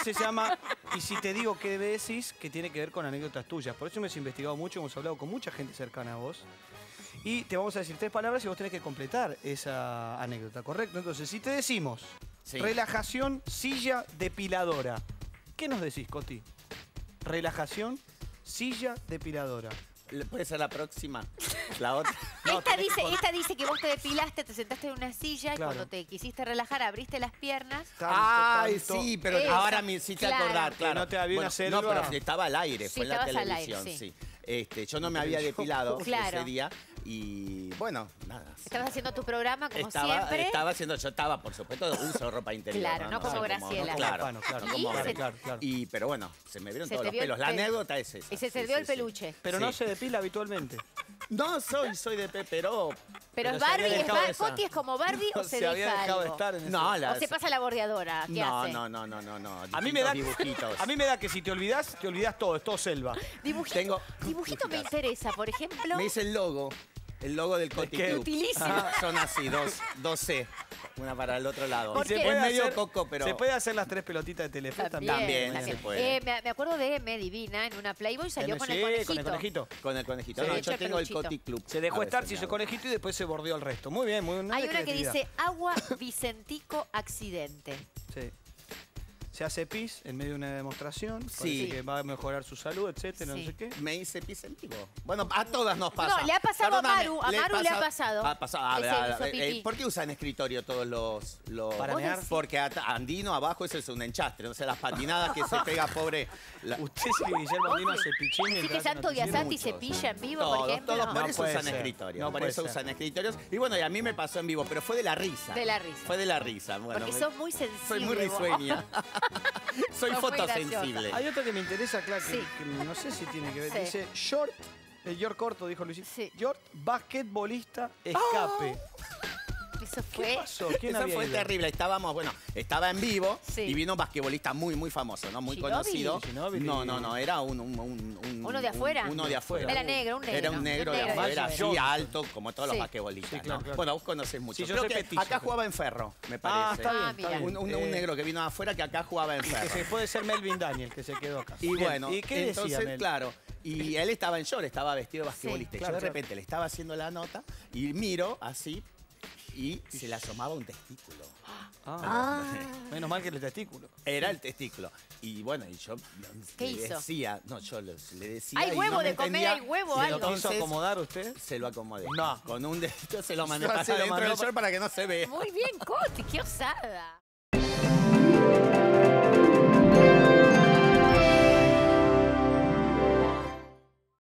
se llama Y si te digo qué decís, que tiene que ver con anécdotas tuyas. Por eso hemos investigado mucho, hemos hablado con mucha gente cercana a vos. Y te vamos a decir 3 palabras y vos tenés que completar esa anécdota, ¿correcto? Entonces, si te decimos relajación, silla, depiladora, ¿qué nos decís, Coti? Relajación, silla, depiladora. ¿Puede ser la próxima? La otra. No, esta dice que vos te depilaste, te sentaste en una silla y cuando te quisiste relajar abriste las piernas. Ay, sí, pero ahora me hiciste acordar, claro. No te había una selva. No, pero estaba al aire, Sí, fue en la estabas al aire, televisión, sí. Yo no me había depilado ese día y bueno, nada. Estabas haciendo tu programa como siempre. Yo estaba, por supuesto, uso ropa interior. Claro, no como Graciela. Claro. Y pero bueno, se me vieron todos los pelos. La anécdota es esa. Y se te dio el peluche. Pero no se depila habitualmente. No, soy de Pepero. Pero Barbie, Coti es como Barbie o se deja algo. O se pasa la bordeadora. ¿Qué hace? No. A mí me da que si te olvidás todo, es todo selva. Dibujito me interesa, por ejemplo. Me dice el logo del Coti Club. Utilísimo. Son así, dos C. Una para el otro lado. Es medio coco, pero... ¿Se puede hacer las 3 pelotitas de Telefe también? También se puede. Me acuerdo de M, divina, en una Playboy salió con el conejito. Con el conejito. Con el conejito. No, yo tengo el Coti Club. Se dejó estar, se hizo conejito y después se bordeó el resto. Muy bien, muy bien. Hay una que dice agua Vicentico accidente. Sí. Se hace pis en medio de una demostración. Sí. Que va a mejorar su salud, etcétera, no sé qué. Me hice pis en vivo. Bueno, a todas nos pasa. No, le ha pasado a Maru. A Maru le ha pasado. Ha pasado. ¿Por qué usan escritorio todos los... ¿Para mear? Porque Andino abajo eso es un enchastre. O sea, las patinadas que se pega, pobre... Usted sí que Guillermo Andino hace pichín. Así que Santo Diasati se pilla en vivo, por ejemplo. Todos por eso usan escritorio. Por eso usan escritorios. Y bueno, y a mí me pasó en vivo, pero fue de la risa. De la risa. Fue de la risa. Porque sos muy sensible. Soy muy risueña. Soy fotosensible. Hay otra que me interesa, claro, que no sé si tiene que ver. Dice, short, el York corto, dijo Luisito. York, basquetbolista, escape. Eso fue. ¿Qué pasó? ¿Quién Eso había fue ido? terrible. Estaba en vivo y vino un basquetbolista muy famoso, ¿no? Muy conocido. No, era ¿Uno de afuera? Uno de afuera. Era negro, un negro. Era un negro de afuera, así alto, como todos los basquetbolistas, ¿no? Bueno, vos conocés mucho. Creo que acá jugaba en Ferro, me parece. Está bien. Un negro que vino de afuera que acá jugaba en Ferro. Que puede ser Melvin Daniel, que se quedó acá. Y bueno, ¿y qué decía entonces, claro. Y él estaba en short, estaba vestido de basquetbolista. Y yo de repente le estaba haciendo la nota y miro así y se le asomaba un testículo. Menos mal que el testículo. Era el testículo. Y bueno, y yo le decía, yo le decía. ¿Hay huevo de comer? ¿Hay huevo algo? ¿Lo quiso acomodar usted? Se lo acomodé. No. Con un dedito se lo mandé para adentro del short para que no se vea. Muy bien, Coti, qué osada.